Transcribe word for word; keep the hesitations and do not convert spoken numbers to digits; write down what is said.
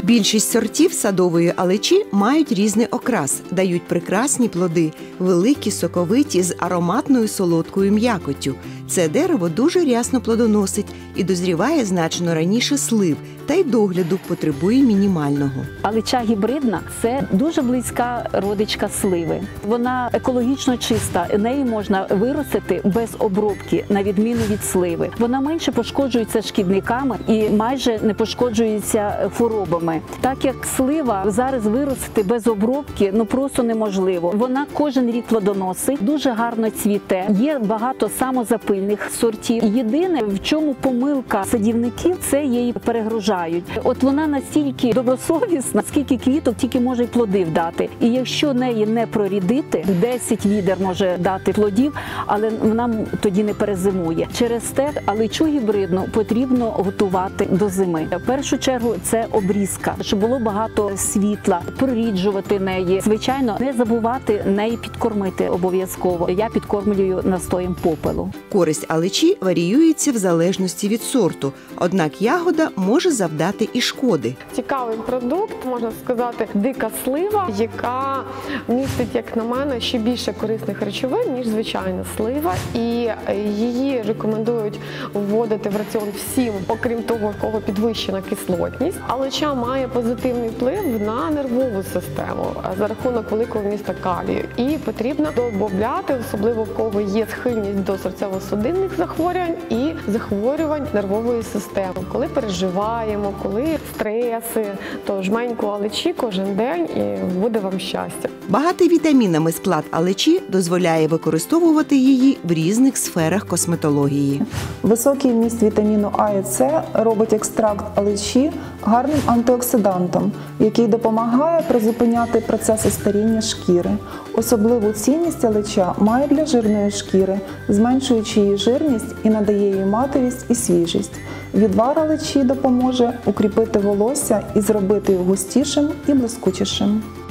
Більшість сортів садової алечі мають різний окрас, дають прекрасні плоди, великі, соковиті, з ароматною солодкою м'якоттю. Це дерево дуже рясно плодоносить і дозріває значно раніше слив, та й догляду потребує мінімального. Алеча гібридна – це дуже близька родичка сливи. Вона екологічно чиста, неї можна виростити без обробки, на відміну від сливи. Вона менше пошкоджується шкідниками і майже не пошкоджується хворобами. Так як слива зараз виростити без обробки ну просто неможливо. Вона кожен рік плодоносить, дуже гарно цвіте. Є багато самозапильних сортів. Єдине, в чому помилка садівників, це її перегружають. От вона настільки добросовісна, скільки квіток тільки може й плодів дати. І якщо неї не прорідити, десять відер може дати плодів, але вона тоді не перезимує. Через те алечу гібридну потрібно готувати до зими. В першу чергу це обрізка, щоб було багато світла, проріджувати неї. Звичайно, не забувати неї підкормити обов'язково. Я підкормлюю настоєм попелу. Користь алечі варіюється в залежності від сорту, однак ягода може завдати і шкоди. Цікавий продукт, можна сказати, дика слива, яка містить, як на мене, ще більше корисних речовин, ніж звичайна слива. І її рекомендують вводити в раціон всім, окрім того, в кого підвищена кислотність. Алеча має позитивний вплив на нервову систему за рахунок великого вмісту калію. І потрібно додати, особливо в кого є схильність до серцево-судинних захворювань і захворювань нервової системи. Коли переживаємо, коли стреси, то жменьку алечі кожен день і буде вам щастя. Багатий вітамінами склад алечі дозволяє використовувати її в різних сферах косметології. Високий вміст вітаміну А і С робить екстракт алечі гарним антиоксидантом, який допомагає призупиняти процеси старіння шкіри. Особливу цінність алеча має для жирної шкіри, зменшуючи її жирність і надає їй матовість і свіжість. Відвар алечі допоможе укріпити волосся і зробити його густішим і блискучішим.